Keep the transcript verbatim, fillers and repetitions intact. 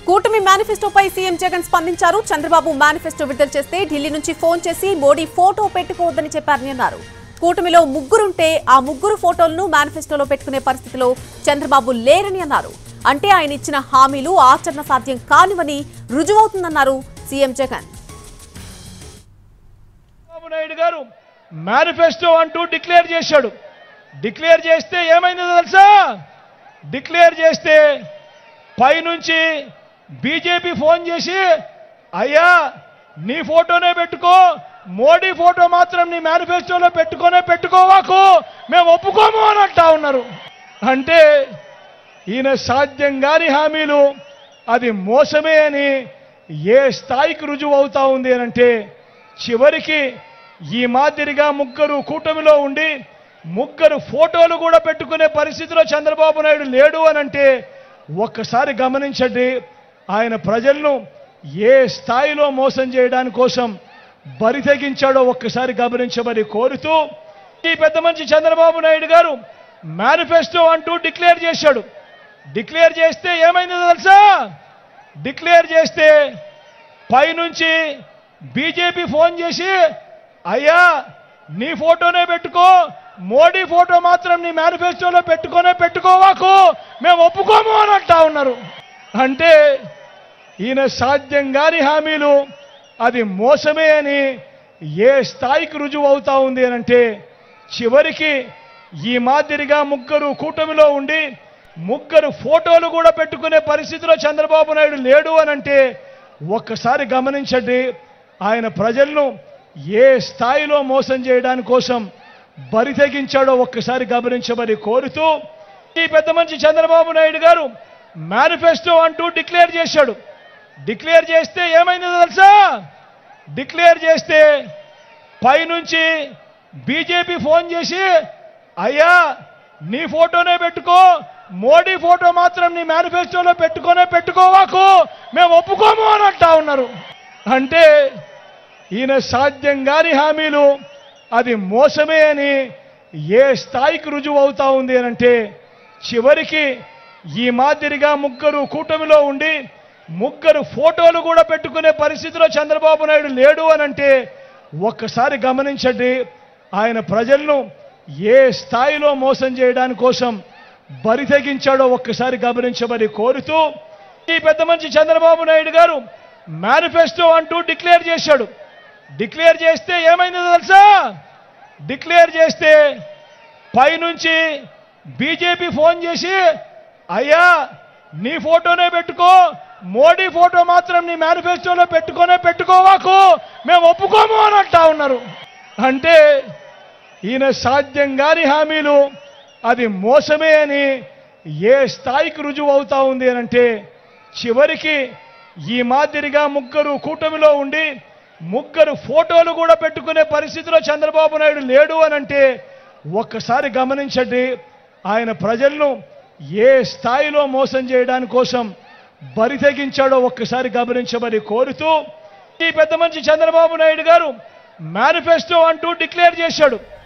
కూటమి మేనిఫెస్టోపై సీఎం జగన్ స్పందించారు. చంద్రబాబు మేనిఫెస్టో విడుదల చేస్తే ఢిల్లీ నుంచి ఫోన్ చేసి మోడీ ఫోటో పెట్టుకోవద్దని చెప్పారని అన్నారు. కూటమిలో ముగ్గురుంటే ఆ ముగ్గురు ఫోటోలను మేనిఫెస్టోలో పెట్టుకునే పరిస్థితిలో చంద్రబాబు లేరని అన్నారు. అంటే ఆయన ఇచ్చిన హామీలు ఆచరణ సాధ్యం కానివని రుజువవుతుందన్నారు సీఎం జగన్. చంద్రబాబు నాయుడు గారు మేనిఫెస్టో అంటూ డిక్లేర్ చేశాడు. డిక్లేర్ చేస్తే ఏమైందో తెలుసా? డిక్లేర్ చేస్తే పైనుంచి బీజేపీ ఫోన్ చేసి అయ్యా నీ ఫోటోనే పెట్టుకో, మోడీ ఫోటో మాత్రం నీ మేనిఫెస్టోలో పెట్టుకోనే పెట్టుకోవాకు, మేము ఒప్పుకోము అని అంటా ఉన్నారు. అంటే ఈయన సాధ్యం కాని హామీలు అది మోసమే అని ఏ స్థాయికి రుజువు అవుతా ఉంది అనంటే చివరికి ఈ మాదిరిగా ముగ్గురు కూటమిలో ఉండి ముగ్గురు ఫోటోలు కూడా పెట్టుకునే పరిస్థితిలో చంద్రబాబు నాయుడు లేడు అనంటే ఒక్కసారి గమనించండి ఆయన ప్రజలను ఏ స్థాయిలో మోసం చేయడానికి కోసం బరి తెగించాడో ఒక్కసారి గమనించమని కోరుతూ ఈ పెద్ద మనిషి చంద్రబాబు నాయుడు గారు మేనిఫెస్టో అంటూ డిక్లేర్ చేశాడు. డిక్లేర్ చేస్తే ఏమైందో తెలుసా? డిక్లేర్ చేస్తే పైనుంచి బీజేపీ ఫోన్ చేసి అయ్యా నీ ఫోటోనే పెట్టుకో, మోడీ ఫోటో మాత్రం నీ మేనిఫెస్టోలో పెట్టుకోనే పెట్టుకోవాకు, మేము ఒప్పుకోము అని అంటా ఉన్నారు. అంటే ఈయన సాధ్యం కాని హామీలు అది మోసమే అని ఏ స్థాయికి రుజువు అవుతా ఉంది అనంటే చివరికి ఈ మాదిరిగా ముగ్గురు కూటమిలో ఉండి ముగ్గురు ఫోటోలు కూడా పెట్టుకునే పరిస్థితిలో చంద్రబాబు నాయుడు లేడు అనంటే ఒక్కసారి గమనించండి ఆయన ప్రజలను ఏ స్థాయిలో మోసం చేయడానికి కోసం బరి తెగించాడో ఒక్కసారి గమనించమని కోరుతూ ఈ పెద్ద మనిషి చంద్రబాబు నాయుడు గారు మేనిఫెస్టో అంటూ డిక్లేర్ చేశాడు. డిక్లేర్ చేస్తే ఏమైందో తెలుసా? డిక్లేర్ చేస్తే పైనుంచి బీజేపీ ఫోన్ చేసి అయ్యా నీ ఫోటోనే పెట్టుకో, మోడీ ఫోటో మాత్రం నీ మేనిఫెస్టోలో పెట్టుకోనే పెట్టుకోవాకు, మేము ఒప్పుకోము అని అంటా ఉన్నారు. అంటే ఈయన సాధ్యం కాని హామీలు అది మోసమే అని ఏ స్థాయికి రుజువు అవుతా ఉంది అనంటే చివరికి ఈ మాదిరిగా ముగ్గురు కూటమిలో ఉండి ముగ్గురు ఫోటోలు కూడా పెట్టుకునే పరిస్థితిలో చంద్రబాబు నాయుడు లేడు అనంటే ఒక్కసారి గమనించండి ఆయన ప్రజలను ఏ స్థాయిలో మోసం చేయడానికి కోసం బరి తెగించాడో ఒక్కసారి గమనించమని కోరుతూ ఈ పెద్ద మనిషి చంద్రబాబు నాయుడు గారు మేనిఫెస్టో అంటూ డిక్లేర్ చేశాడు. డిక్లేర్ చేస్తే ఏమైందో తెలుసా? డిక్లేర్ చేస్తే పైనుంచి బీజేపీ ఫోన్ చేసి అయ్యా నీ ఫోటోనే పెట్టుకో, మోడీ ఫోటో మాత్రం నీ మేనిఫెస్టోలో పెట్టుకోనే పెట్టుకోవాకు, మేము ఒప్పుకోము అని అంటా ఉన్నారు. అంటే ఈయన సాధ్యం కాని హామీలు అది మోసమే అని ఏ స్థాయికి రుజువు అవుతా ఉంది అనంటే చివరికి ఈ మాదిరిగా ముగ్గురు కూటమిలో ఉండి ముగ్గురు ఫోటోలు కూడా పెట్టుకునే పరిస్థితిలో చంద్రబాబు నాయుడు లేడు అనంటే ఒక్కసారి గమనించండి ఆయన ప్రజలను ఏ స్థాయిలో మోసం చేయడానికి కోసం బరి తెగించాడో ఒక్కసారి గమనించమని కోరుతూ ఈ పెద్ద మనిషి చంద్రబాబు నాయుడు గారు మేనిఫెస్టో అంటూ డిక్లేర్ చేశాడు.